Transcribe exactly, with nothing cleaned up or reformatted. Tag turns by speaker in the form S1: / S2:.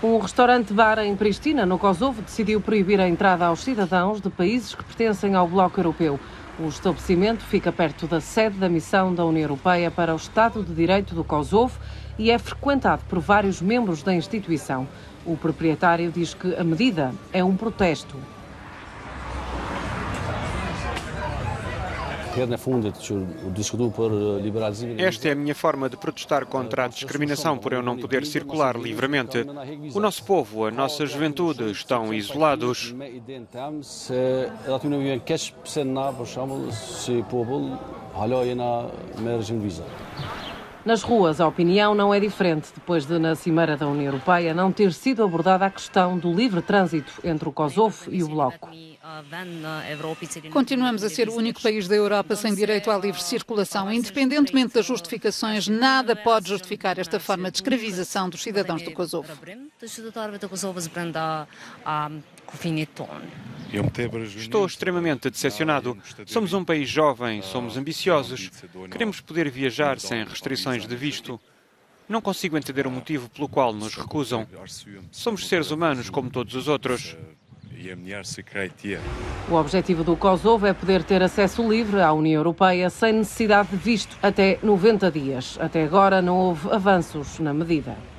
S1: Um restaurante-bar em Pristina, no Kosovo, decidiu proibir a entrada aos cidadãos de países que pertencem ao Bloco Europeu. O estabelecimento fica perto da sede da Missão da União Europeia para o Estado de Direito do Kosovo e é frequentado por vários membros da instituição. O proprietário diz que a medida é um protesto.
S2: Esta é a minha forma de protestar contra a discriminação por eu não poder circular livremente. O nosso povo, a nossa juventude estão isolados.
S1: Nas ruas, a opinião não é diferente, depois de, na Cimeira da União Europeia, não ter sido abordada a questão do livre trânsito entre o Kosovo e o Bloco.
S3: Continuamos a ser o único país da Europa sem direito à livre circulação. Independentemente das justificações, nada pode justificar esta forma de escravização dos cidadãos do Kosovo.
S2: Estou extremamente decepcionado. Somos um país jovem, somos ambiciosos. Queremos poder viajar sem restrições de visto. Não consigo entender o motivo pelo qual nos recusam. Somos seres humanos como todos os outros.
S1: O objetivo do Kosovo é poder ter acesso livre à União Europeia sem necessidade de visto até noventa dias. Até agora não houve avanços na medida.